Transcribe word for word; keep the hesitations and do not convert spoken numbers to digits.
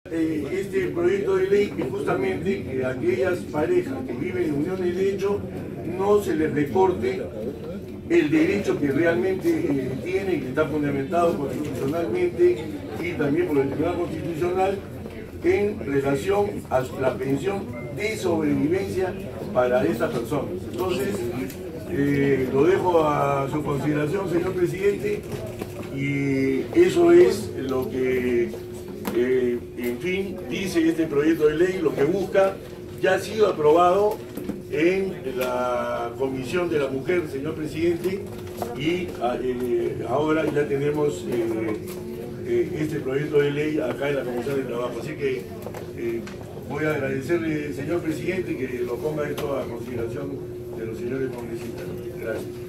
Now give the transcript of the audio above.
Eh, este proyecto de ley es justamente que a aquellas parejas que viven en uniones de hecho no se les recorte el derecho que realmente eh, tienen, que está fundamentado constitucionalmente y también por el Tribunal Constitucional en relación a la pensión de sobrevivencia para estas personas. Entonces, eh, lo dejo a su consideración, señor presidente, y eso es lo que, eh, en fin, dice este proyecto de ley, lo que busca. Ya ha sido aprobado en la Comisión de la Mujer, señor presidente, y eh, ahora ya tenemos eh, eh, este proyecto de ley acá en la Comisión de Trabajo. Así que eh, voy a agradecerle, señor presidente, que lo ponga esto a consideración de los señores congresistas. Gracias.